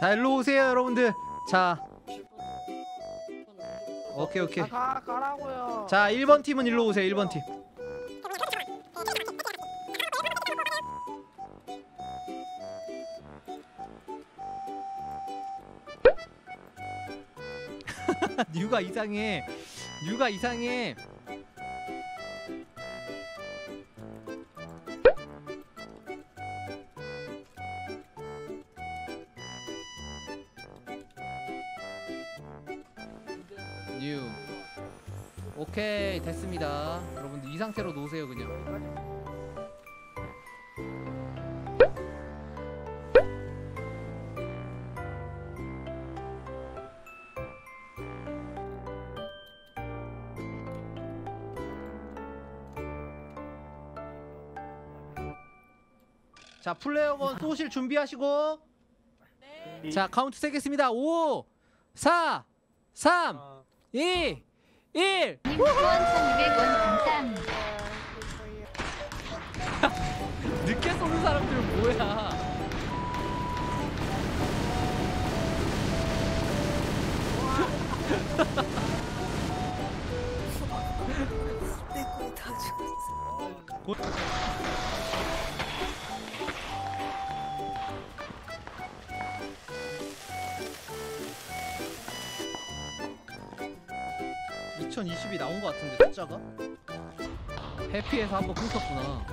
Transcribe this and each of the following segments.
다 일로 오세요 여러분들. 자 오케이. 가라고요. 자 1번 팀은 일로 오세요. 1번 팀. 뉴가 이상해. 뉴가 이상해. 뉴. 오케이 됐습니다. 여러분들 이 상태로 놓으세요 그냥. 자 플레이어건 쏘실 준비하시고. 네. 자 카운트 세겠습니다. 5 4 3 2 1. 님 후원 1200원 감사합니다. 늦게 쏘는 사람들은 뭐야? 내 거의 다 죽었어. 2020이 나온 것 같은데 숫자가? 해피에서 한번 끊겼구나.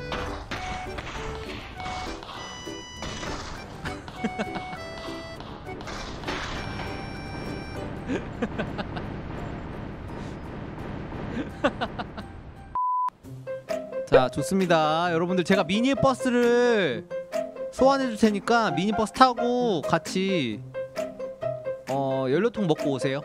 자 좋습니다. 여러분들 제가 미니버스를 소환해줄 테니까 미니버스 타고 같이 연료통 먹고 오세요.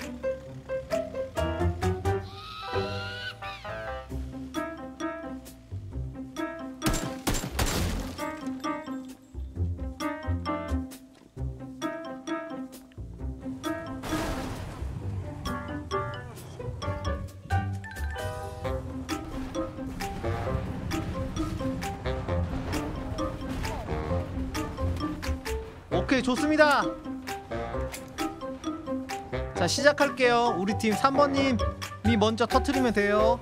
오케이 좋습니다. 자 시작할게요. 우리 팀 3번님이 먼저 터트리면 돼요.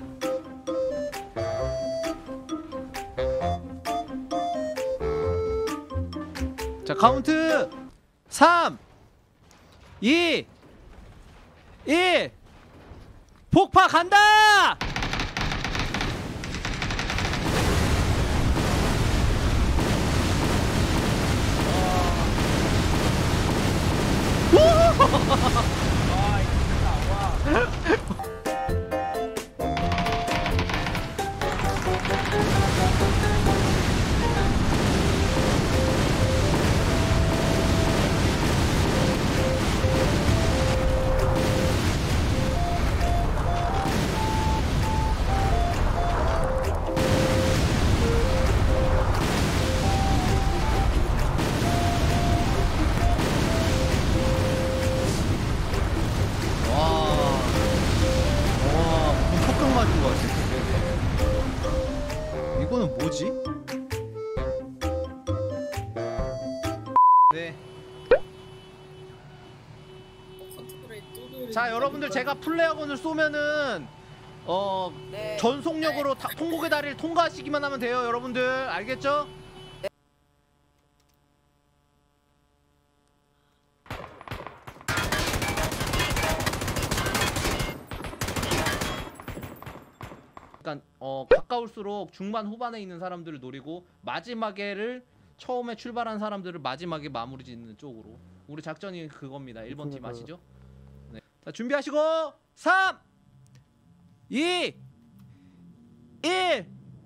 자 카운트 3 2 1 폭파 간다. 이거는 뭐지? 네. 자 여러분들 제가 플레어건을 쏘면은 네. 전속력으로 통곡의 다리를 통과하시기만 하면 돼요 여러분들. 알겠죠? 그러니까 가까울수록 중반 후반에 있는 사람들을 노리고 마지막에를 처음에 출발한 사람들을 마지막에 마무리 짓는 쪽으로. 우리 작전이 그겁니다. 1번 팀 아시죠? 네. 자 준비하시고 3 2 1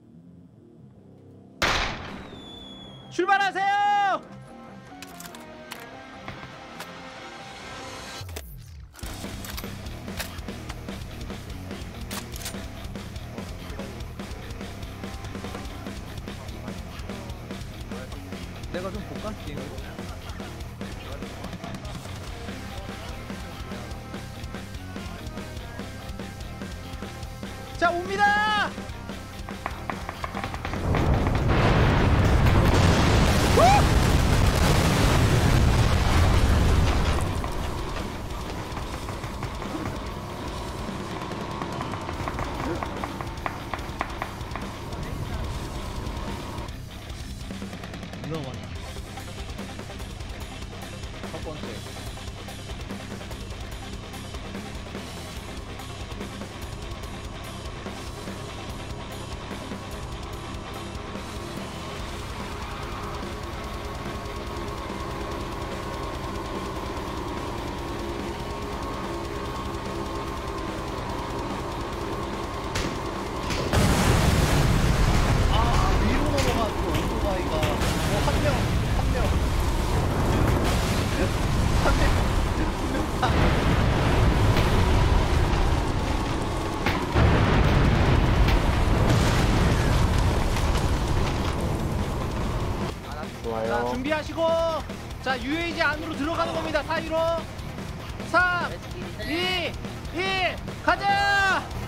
출발하세요. 내가 좀 볼까? 비행으로? 자 옵니다! 위험하다. 첫 번째. 위로 넘어가고 오토바이가 한 명. 자, 준비하시고 자, UAG 안으로 들어가는 겁니다. 사이로 3 2 1 가자!